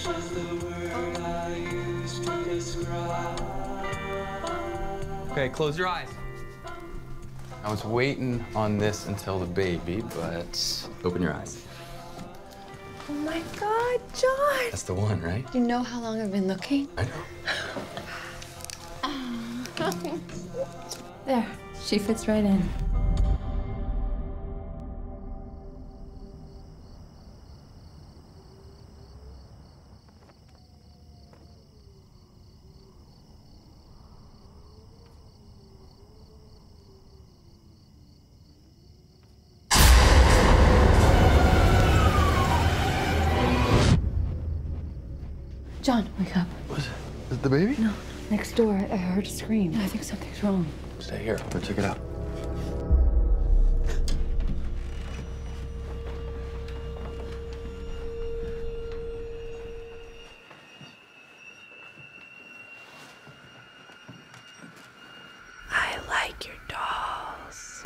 Okay, close your eyes. I was waiting on this until the baby, but open your eyes. Oh my God, John! That's the one, right? You know how long I've been looking? I know. There, she fits right in. John, wake up. Is it the baby? No, next door. I heard a scream. I think something's wrong. Stay here. I'll go check it out. I like your dolls.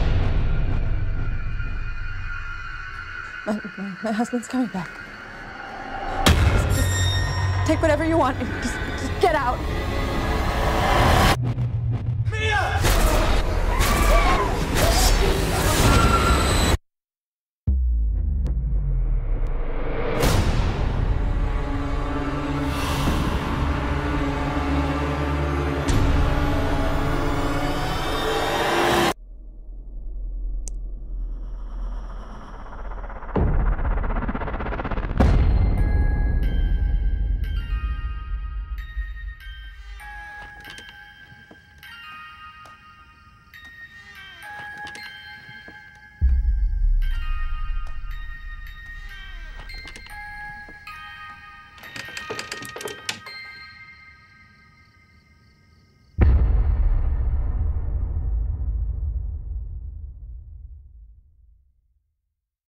My husband's coming back. Just take whatever you want. Just get out.